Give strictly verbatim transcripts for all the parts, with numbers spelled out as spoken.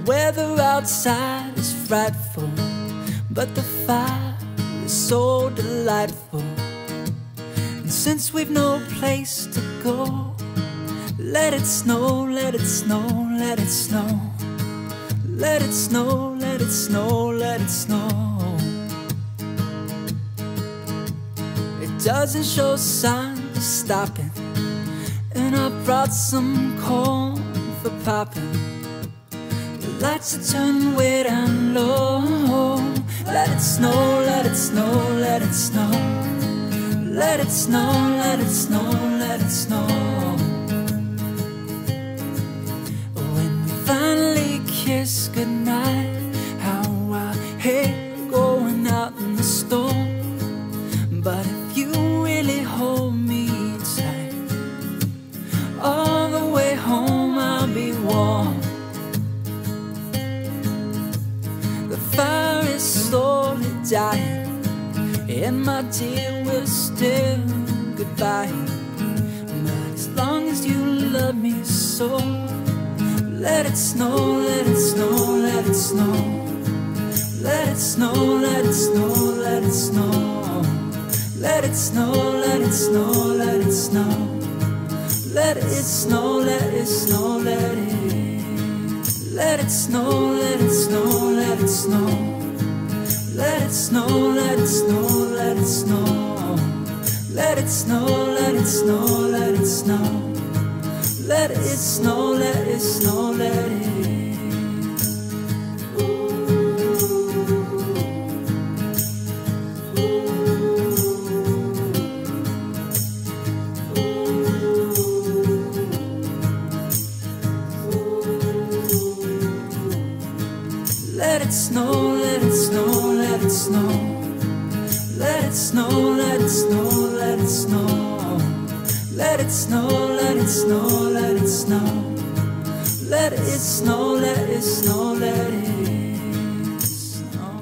weather outside is frightful, but the fire is so delightful. And since we've no place to go, let it snow, let it snow, let it snow. Let it snow, let it snow, let it snow. It doesn't show signs of stopping, and I brought some corn for popping. The lights are turned way down low. Let it snow, let it snow, let it snow. Let it snow, let it snow, let it snow. When we finally kiss goodnight, how I hate going out in the storm. But if you really hold me tight, all the way home I'll be warm. The fire is slowly dying, and my dear, we're still goodbye. But as long as you love me so, let it snow, let it snow, let it snow. Let it snow, let it snow, let it snow. Let it snow, let it snow, let it snow. Let it snow, let it snow, let it. Let it snow, let it snow, let it snow. Let it snow, let it snow, let it snow. Let it snow, let it snow, let it snow. Let it snow, let it snow, let it. Let it snow, let it snow, let it snow. Let it snow, let it snow, let it snow. Let it snow, let it snow, let it snow. Let it snow, let it snow, let it snow.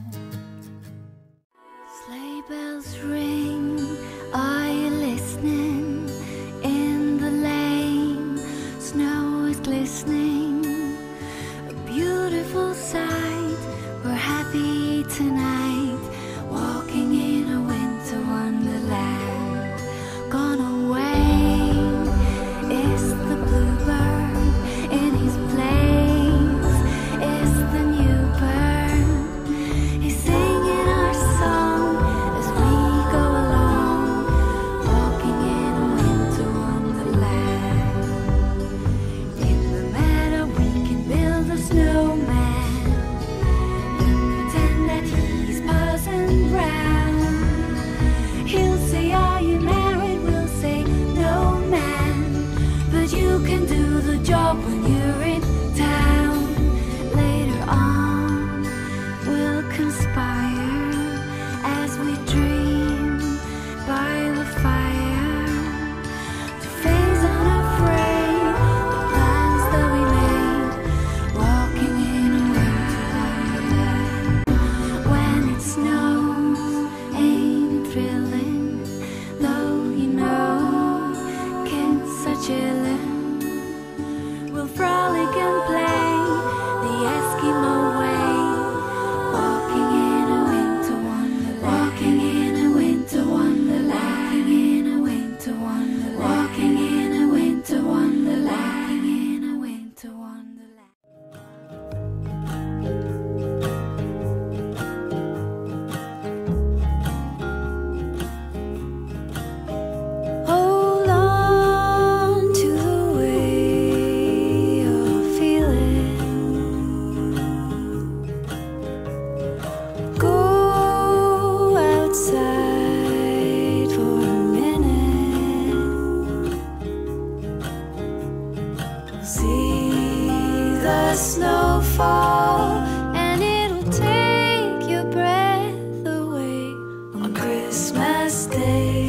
Sleigh bells ring, are you listening? In the lane, snow is glistening. A beautiful sight, we're happy tonight, walking in a winter wonderland. Gone away is the bluebird, in his place is the new bird. He's singing our song as we go along, walking in a winter wonderland. In the meadow we can build a snowman and pretend that he's Parson Brown. He'll say, are you married? We'll say, no man, but you can do the job when you're in town. Later on we'll conspire as we dream by the fire, to face unafraid the plans that we made, walking in a winter wonderland. When it snows, ain't it thrilling? Though you know kids are chillin', we'll frolic and play the Eskimo way, walking in a winter wonderland. Walking in a winter wonderland. Walking in a winter wonderland. Walking in a winter wonderland. Walking in a winter wonderland. Hold on to the way you're feeling. Go outside for a minute. See the snow fall, and it'll take your breath away on Christmas Day.